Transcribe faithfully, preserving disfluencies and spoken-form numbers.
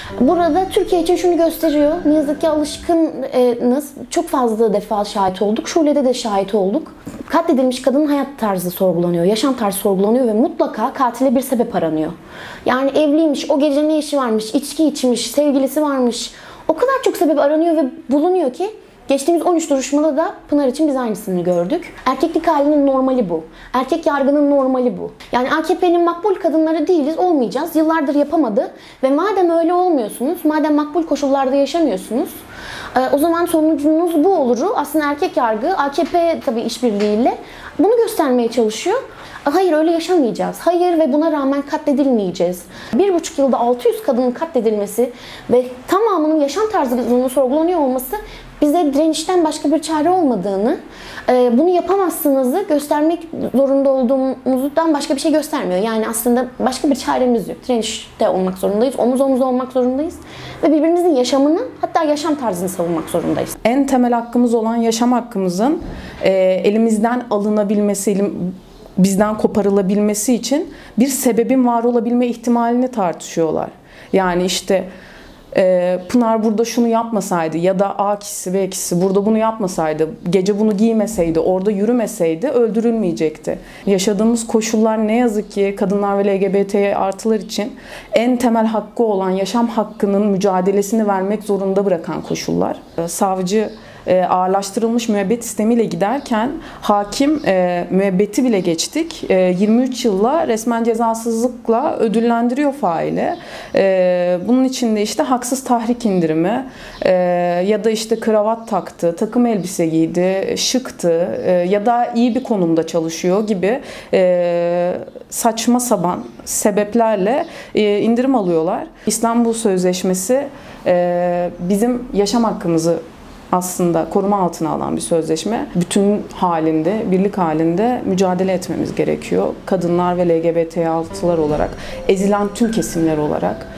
Burada Türkiye için şunu gösteriyor. Ne yazık ki alışkınız. Çok fazla defa şahit olduk. Şule'de de şahit olduk. Katledilmiş kadının hayat tarzı sorgulanıyor, yaşam tarzı sorgulanıyor ve mutlaka katile bir sebep aranıyor. Yani evliymiş, o gece ne işi varmış, içki içmiş, sevgilisi varmış. O kadar çok sebep aranıyor ve bulunuyor ki geçtiğimiz on üç duruşmada da Pınar için biz aynısını gördük. Erkeklik halinin normali bu. Erkek yargının normali bu. Yani A K P'nin makbul kadınları değiliz, olmayacağız. Yıllardır yapamadı. Ve madem öyle olmuyorsunuz, madem makbul koşullarda yaşamıyorsunuz, o zaman sonucunuz bu olur. Aslında erkek yargı, A K P tabii işbirliğiyle bunu göstermeye çalışıyor. Hayır, öyle yaşamayacağız. Hayır ve buna rağmen katledilmeyeceğiz. Bir buçuk yılda altı yüz kadının katledilmesi ve tamamının yaşam tarzının sorgulanıyor olması bize direnişten başka bir çare olmadığını, bunu yapamazsınızı göstermek zorunda olduğumuzdan başka bir şey göstermiyor. Yani aslında başka bir çaremiz yok. Direnişte olmak zorundayız, omuz omuza olmak zorundayız ve birbirimizin yaşamını, hatta yaşam tarzını savunmak zorundayız. En temel hakkımız olan yaşam hakkımızın elimizden alınabilmesi, bizden koparılabilmesi için bir sebebin var olabilme ihtimalini tartışıyorlar. Yani işte Pınar burada şunu yapmasaydı ya da A kişisi B kişisi burada bunu yapmasaydı, gece bunu giymeseydi, orada yürümeseydi öldürülmeyecekti. Yaşadığımız koşullar ne yazık ki kadınlar ve L G B T artılar için en temel hakkı olan yaşam hakkının mücadelesini vermek zorunda bırakan koşullar. Savcı ağırlaştırılmış müebbet sistemiyle giderken hakim e, müebbeti bile geçtik. E, yirmi üç yılla resmen cezasızlıkla ödüllendiriyor faili. E, bunun içinde işte haksız tahrik indirimi e, ya da işte kravat taktı, takım elbise giydi, şıktı e, ya da iyi bir konumda çalışıyor gibi e, saçma sapan sebeplerle e, indirim alıyorlar. İstanbul Sözleşmesi e, bizim yaşam hakkımızı aslında koruma altına alan bir sözleşme. Bütün halinde, birlik halinde mücadele etmemiz gerekiyor. Kadınlar ve L G B T artılar olarak, ezilen tüm kesimler olarak.